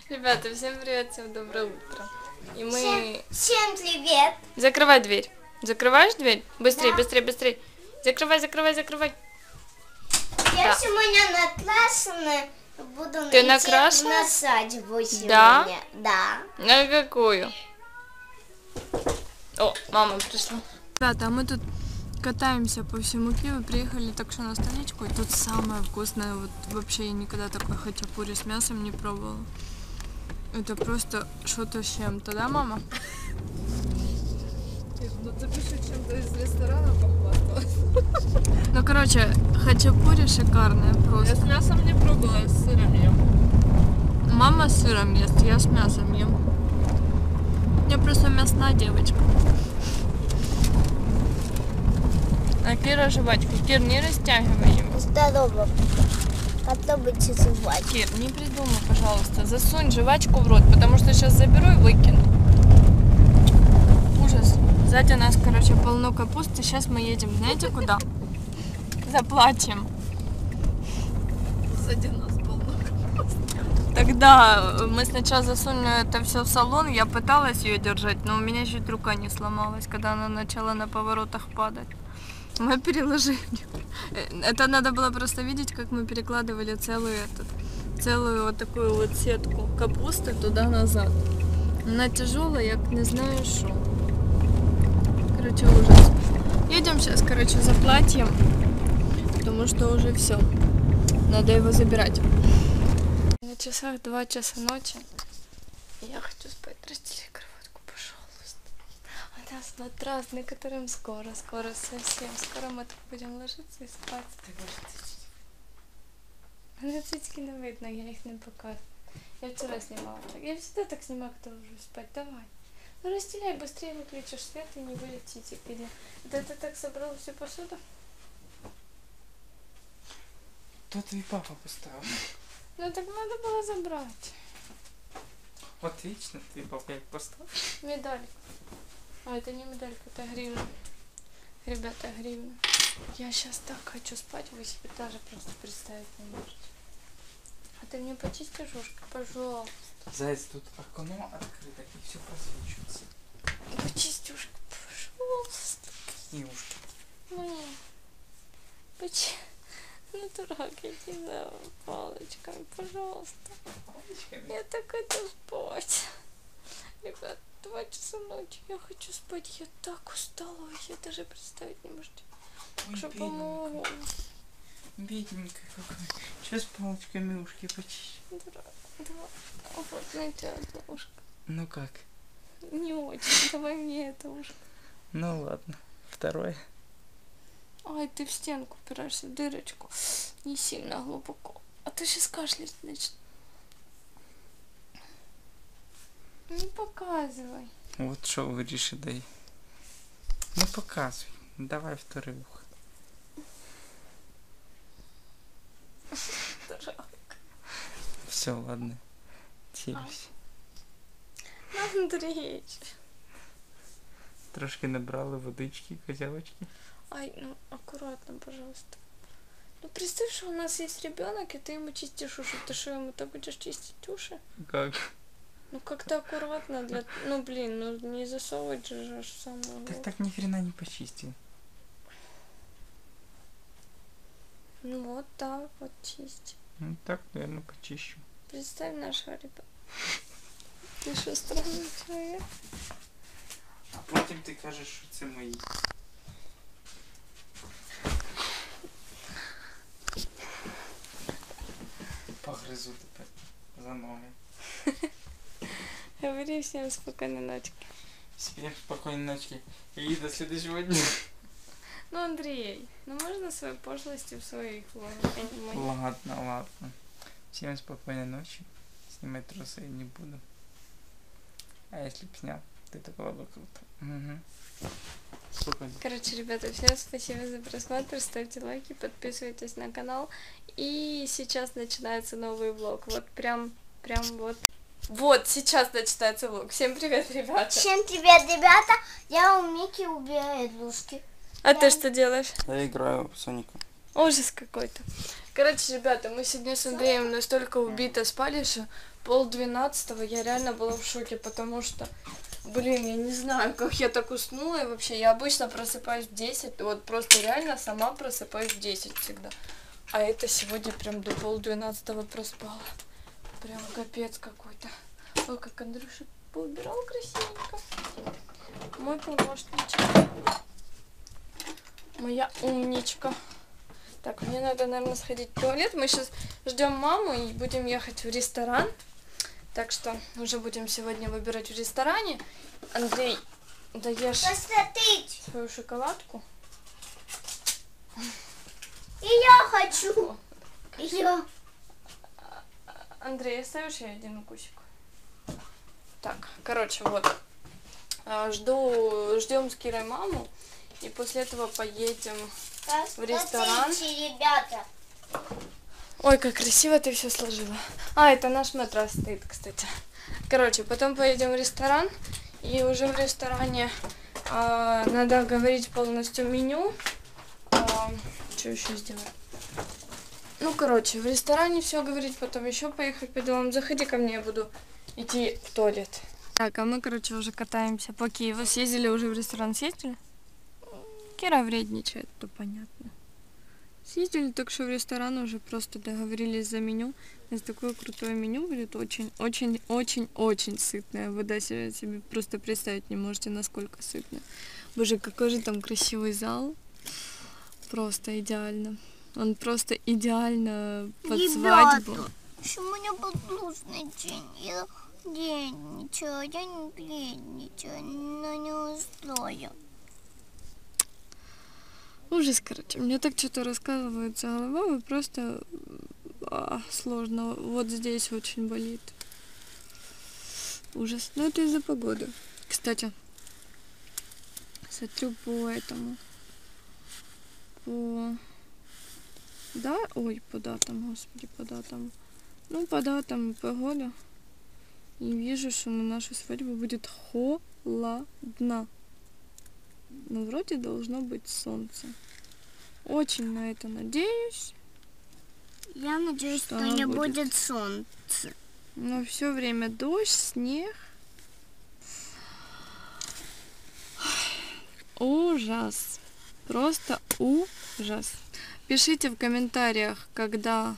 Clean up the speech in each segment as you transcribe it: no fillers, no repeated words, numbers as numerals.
Ребята, всем привет, всем доброе утро. И мы... Всем привет. Закрывай дверь. Закрываешь дверь? Быстрее, Да. быстрее, быстрее. Закрывай, закрывай, закрывай. Я Да. сегодня накрашена. Буду Ты идти накрашена? на свадьбу сегодня. Да? Да. На какую? О, мама пришла. Ребята, а мы тут катаемся по всему Киеву, приехали так что на станичку, и тут самое вкусное, вот вообще я никогда такой хачапури с мясом не пробовала. Это просто что-то с чем-то, да, мама? Ну ты пиши, чем-то из ресторана похвасталась. Ну, короче, хачапури шикарное Я просто. с мясом не пробовала, я с сыром ем. Мама с сыром ест, я с мясом ем. Я просто мясная девочка. А Кира жвачку. Кир, не растягивай его. Здорово. Попробуйте звать. Кир, не придумай, пожалуйста. Засунь жвачку в рот, потому что сейчас заберу и выкину. Ужас. Сзади нас, короче, полно капусты. Сейчас мы едем, знаете, куда? Заплатим. Сзади нас полно. Тогда мы сначала засунули это все в салон. Я пыталась ее держать, но у меня чуть рука не сломалась, когда она начала на поворотах падать. Мы переложили. Это надо было просто видеть, как мы перекладывали целую вот такую вот сетку капусты туда-назад. Она тяжелая, я не знаю что. Короче, ужас. Едем сейчас, короче, за платьем, потому что уже все. Надо его забирать. На часах 2 часа ночи. Я хочу спать. Расстели кроватку, пожалуйста. У нас матрас, на котором скоро совсем. Скоро мы так будем ложиться и спать. На цицки не видно, я их не показываю. Я вчера снимала так. Я всегда так снимаю, когда ложусь спать. Давай. Ну расстеляй, быстрее выключишь свет и не будет цицик. Это ты так собрал всю посуду? То твой папа поставил. Ну так надо было забрать. Отлично, твой папа як поставил. Медалька. А, это не медалька, это гривна. Ребята, гривна. Я сейчас так хочу спать, вы себе даже просто представить не можете. А ты мне почистишь ушко, пожалуйста. Заяц, тут окно открыто и все просвечивается. Почисти ушко, пожалуйста. Какие ушки? Мои. Ну, дурак, иди за палочками, пожалуйста. Палочками? Я так хочу спать. Ребят, 2 часа ночи, я хочу спать. Я так устала, вы себе даже представить не можете. Ой, Что помогу? Бедненькая какая. Сейчас палочками ушки почищу. Дурак, давай. Вот, знаете, одно ушко. Ну как? Не очень, давай мне это ушко. Ну ладно. Второе. Ай, ты в стенку упираешься, в дырочку. Не сильно глубоко. А то сейчас кашлять начнет. Не показывай. Вот что вы решили. Ну показывай. Давай второе ухо. Дурак. Все, ладно. Телюсь. Андрей. Трошки набрали водички, козявочки. Ай, ну аккуратно, пожалуйста. Ну представь, что у нас есть ребенок, и ты ему чистишь уши. Ты что, ему так будешь чистить уши? Как? Ну как-то аккуратно для... Ну блин, ну не засовывать же аж в самую... Так ни хрена не почистил. Ну вот так вот чисть. Ну так, наверное, почищу. Представь нашего ребенка. Ты что, странный человек? А потім ти кажеш, що це мої. Погризу тепер за ноги. Говори всем спокойной ночи. Всем спокойной ночи. И до следующего дня. Ну, Андрей, ну можно своей пошлостью в своих влогах, я не могу. Ладно. Всем спокойной ночи. Снимать трусы не буду. А если б снял, то это было бы круто. Угу. Спокойно. Короче, ребята, всем спасибо за просмотр, ставьте лайки, подписывайтесь на канал. И сейчас начинается новый влог. Вот прям вот. Вот, сейчас начинается влог. Всем привет, ребята. Всем привет, ребята. Я у Мики убираю игрушки. А ты что делаешь? Я играю в Соника. Ужас какой-то. Короче, ребята, мы сегодня с Андреем настолько убито спали, что 11:30, я реально была в шоке, потому что, блин, я не знаю, как я так уснула, и вообще, я обычно просыпаюсь в 10, вот просто реально сама просыпаюсь в 10 всегда. А это сегодня прям до 11:30 проспала. Прям капец какой-то. Ой, как Андрюша поубирал красивенько. Мой помощничек. Моя умничка. Так, мне надо, наверное, сходить в туалет. Мы сейчас ждем маму и будем ехать в ресторан. Так что уже будем сегодня выбирать в ресторане. Андрей, даешь Посмотрите. свою шоколадку? И я хочу. И я. Андрей, оставишь я один укусик? Так, короче, вот. Ждем с Кирой маму. И после этого поедем в ресторан. Посмотрите, ребята. Ой, как красиво ты все сложила. А, это наш матрас стоит, кстати. Короче, потом поедем в ресторан. И уже в ресторане надо говорить полностью меню. Что еще сделать? Ну, короче, в ресторане все говорить, потом еще поехать по делам. Заходи ко мне, я буду идти в туалет. Так, а мы, короче, уже катаемся по Киеву. Съездили уже в ресторан, съездили? Кира вредничает, то понятно. Съездили только что в ресторан, уже просто договорились за меню. У нас такое крутое меню будет, очень сытное. Вы даже себе просто представить не можете, насколько сытное. Боже, какой же там красивый зал. Просто идеально. Он просто идеально под свадьбу. Сегодня был грустный день. Я вредничаю, я не вредничаю, но не устрою. Ужас, короче. Мне так что-то рассказывается голова, и просто сложно. Вот здесь очень болит. Ужас. Но это из-за погоды. Кстати, смотрю по этому. По датам, господи, по датам. Ну, по датам погода. И вижу, что на нашу свадьбу будет холодно. Но вроде должно быть солнце. Очень на это надеюсь. Я надеюсь, что не будет солнца. Но все время дождь, снег. Ужас. Просто ужас. Пишите в комментариях, когда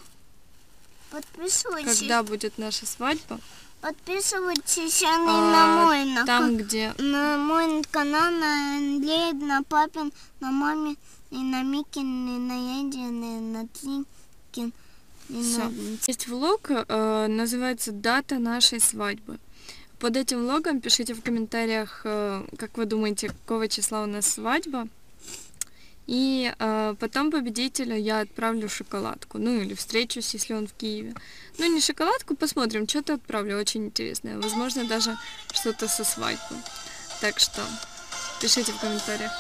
будет наша свадьба. Подписывайтесь на мой там, где на мой канал, на Андрея, на папин, на маме, и на Микин, и на Ядин, и на Трикин. Есть влог, называется «Дата нашей свадьбы». Под этим влогом пишите в комментариях, как вы думаете, какого числа у нас свадьба. И потом победителя я отправлю шоколадку. Ну или встречусь, если он в Киеве. Ну не шоколадку, посмотрим, что-то отправлю очень интересное. Возможно, даже что-то со свадьбы. Так что пишите в комментариях.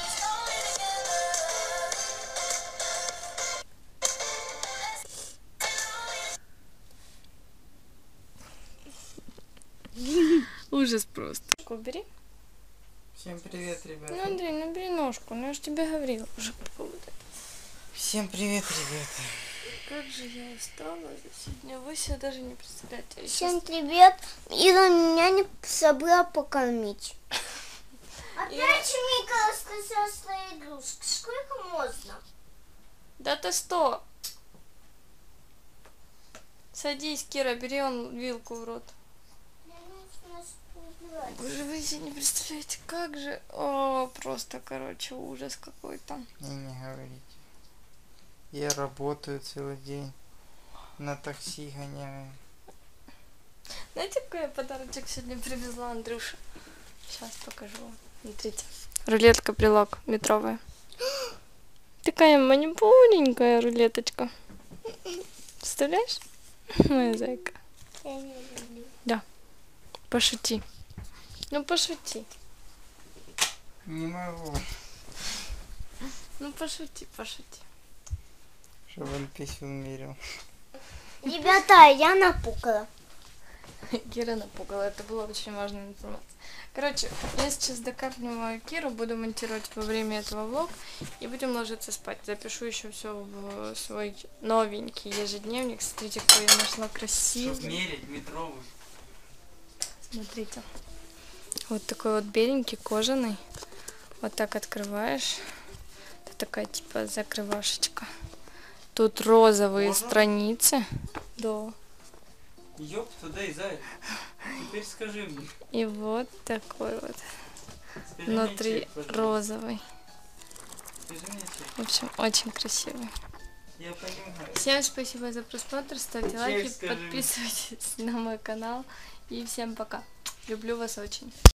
Ужас просто. Убери. Всем привет, ребята. Ну, Андрей, набери ножку. Ну, я же тебе говорила уже по поводу этого. Всем привет, ребята. Как же я устала за сегодня. Вы себе даже не представляете. Всем привет. Ира меня не забыла покормить. Опять Мика сказала свои игрушки. Сколько можно? Да ты что? Садись, Кира, бери он вилку в рот. Боже, вы себе не представляете, как же... О, просто, короче, ужас какой-то. И не говорите. Я работаю целый день. На такси гоняю. Знаете, какой я подарочек сегодня привезла, Андрюша? Сейчас покажу вам. Смотрите. Рулетка-брелок метровая. Такая манипуленькая рулеточка. Представляешь? Моя зайка. Да. Пошути. Ну, пошути. Не могу. Ну, пошути. Чтобы он писюн мерил. Ребята, я напукала. Кира напугала, это была очень важная информация. Короче, я сейчас докармливаю Киру, буду монтировать во время этого влог и будем ложиться спать. Запишу еще все в свой новенький ежедневник. Смотрите, какой я нашла красивый. Чтоб мерить метровый. Смотрите. Вот такой вот беленький, кожаный. Вот так открываешь. Это такая типа закрывашечка. Тут розовые Можно? страницы. Да. Ёп, туда и заяц. Теперь скажи мне. И вот такой вот. Скажи Внутри мне чек, пожалуйста. розовый. Скажи мне чек. В общем, очень красивый. Я понимаю. Всем спасибо за просмотр. Ставьте Чек лайки, скажи мне. подписывайтесь на мой канал. И всем пока. Люблю вас очень.